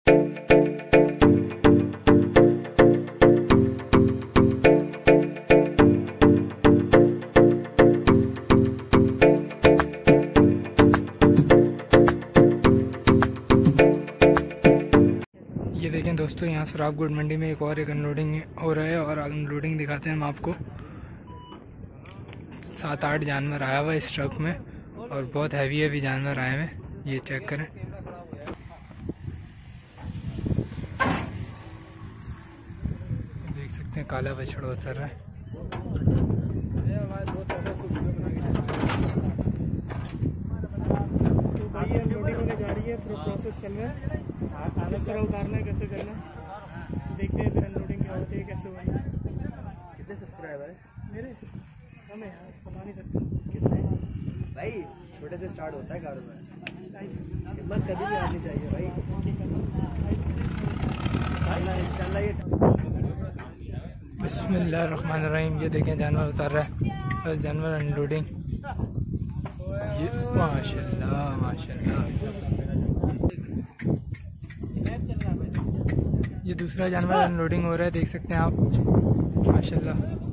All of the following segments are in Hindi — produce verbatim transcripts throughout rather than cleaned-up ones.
ये देखें दोस्तों, यहाँ सराफ गुड मंडी में एक और एक अनलोडिंग हो रहा है और अनलोडिंग दिखाते हैं हम आपको। सात आठ जानवर आया हुआ इस ट्रक में और बहुत हैवी हैवी जानवर आए हुए, ये चेक करें। देख सकते हैं काला बछड़ा उतर रहा है। तो भाई ये अनलोडिंग होने जा रही है, प्रोसेस चल रहा है, किस तरह उतारना है, कैसे करना है, देखते हैं फिर अनलोडिंग क्या होती है, कैसे होगी। कितने सब्सक्राइबर है मेरे हमें यार बता नहीं सकते कितने भाई, छोटे से स्टार्ट होता है कारोबार, हिम्मत कभी भी आनी चाहिए भाई। इंशाल्लाह ये बिस्मिल्लाहिर्रहमानिर्रहीम। ये देखें जानवर उतर रहा है, बस जानवर अनलोडिंग। ये माशाल्लाह माशाल्लाह। ये दूसरा जानवर अनलोडिंग हो रहा है, देख सकते हैं आप, माशाल्लाह।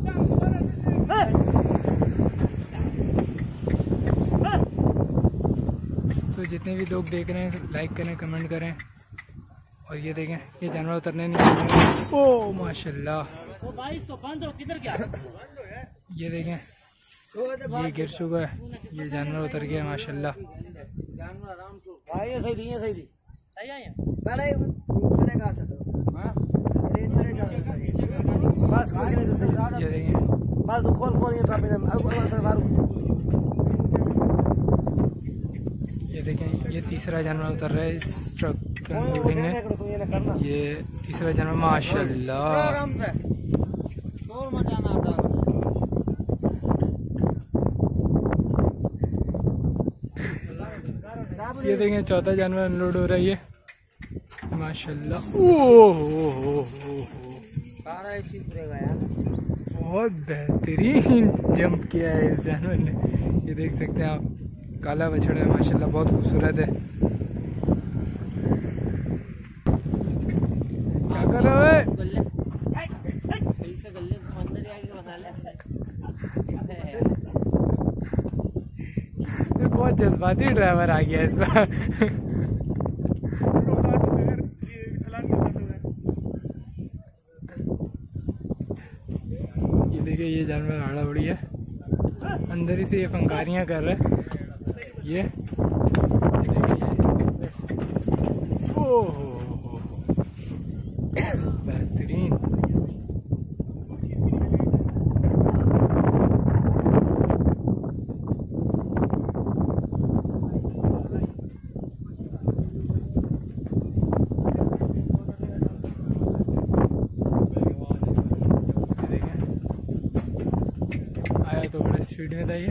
तो जितने भी लोग देख रहे हैं लाइक करें, कमेंट करें। और ये देखें, ये जानवर उतरने नहीं आ रहे। ओ माशाल्लाह, ये देखें, ये गिर चुका है, ये जानवर उतर गया माशाल्लाह। भाई ये सही दी, ये सही दी, सही है पहले इतने का था तो हां अरे इतने का बस कुछ नहीं तो सही। ये देखें, बस तो खोल खोल ये ट्रक में अब बाहर। ये देखें, ये तीसरा जानवर उतर रहा है इस ट्रक का अनलोडिंग है। ये तीसरा जानवर माशाल्लाह। ये देखें, चौथा जानवर अनलोड हो रहा है ये माशाल्लाह। ओह बहुत बेहतरीन जंप किया है इस जानवर ने। ये देख सकते हैं आप, काला बछड़ा है माशाल्लाह, बहुत खूबसूरत है। क्या कर रहे हो? बहुत जज्बाती ड्राइवर आ गया इस बार। ये देखिए, ये जानवर आड़ा उड़ी है, अंदर ही से ये फंकारियां कर रहा है। ये, ये देखिए, ओह बेहतरीन। आया तो बड़े स्पीड में था ये।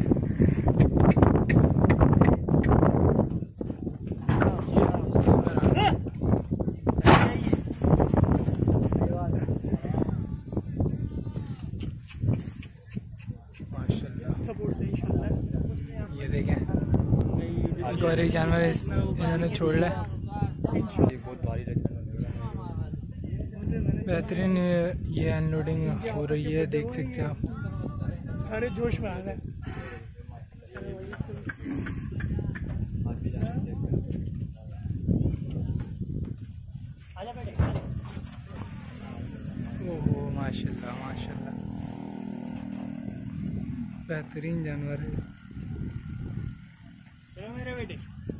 ये देखें, एक और एक जानवर इन्होंने छोड़ लिया। बेहतरीन ये अनलोडिंग हो रही है, देख सकते हैं आप। सारे जोश में आ गए। ओहो माशाल्लाह माशाल्लाह, बेहतरीन जानवर है। मेरे बेटे,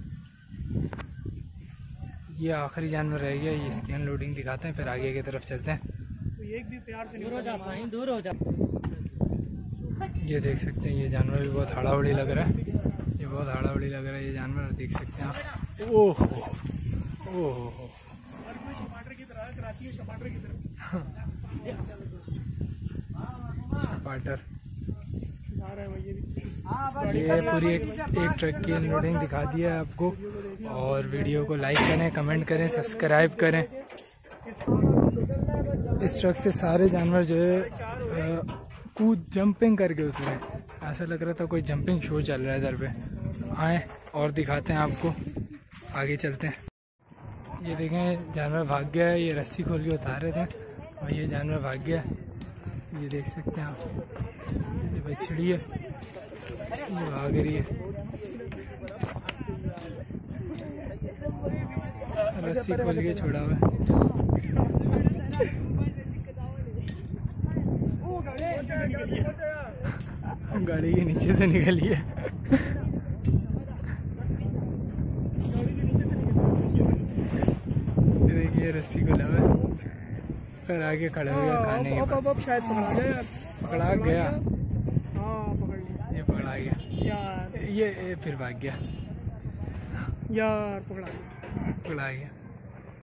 ये आखिरी जानवर रह गया, ये इसकी अनलोडिंग दिखाते हैं, फिर आगे की तरफ चलते हैं। तो एक भी प्यार से दूर हो जा, दूर हो जा। ये देख सकते हैं, ये जानवर भी बहुत हाड़ावड़ी लग रहा है, ये बहुत हाड़ावड़ी लग रहा है ये जानवर, देख सकते हैं आप। ओह ओह टमाटर की तरह, कराची के टमाटर की तरह। टमाटर। जा रहा है भाई ये भी। ये पूरी एक, एक ट्रक की अनलोडिंग दिखा दिया है आपको। और वीडियो को लाइक करें, कमेंट करें, सब्सक्राइब करें। इस ट्रक से सारे जानवर जो है कूद जंपिंग करके उतरे हैं, ऐसा लग रहा था कोई जंपिंग शो चल रहा है इधर पे। आए और दिखाते हैं आपको, आगे चलते हैं। ये देखें जानवर भाग गया है, ये रस्सी खोल के उतारे थे और ये जानवर भाग गया। ये देख सकते हैं आप, ये बछड़ी है, ये भाग रही है, रस्सी खोल के छोड़ा हुआ है। गाड़ी के नीचे से निकली है। देखिए रस्सी को लगा फिर आगे खड़े हो गया खाने के बाद। अब शायद पकड़ा गया यार। पकड़ा गया, हाँ पकड़ लिया ये पकड़ा गया यार, ये, ये फिर भाग गया यार पकड़ा गया पकड़ा गया।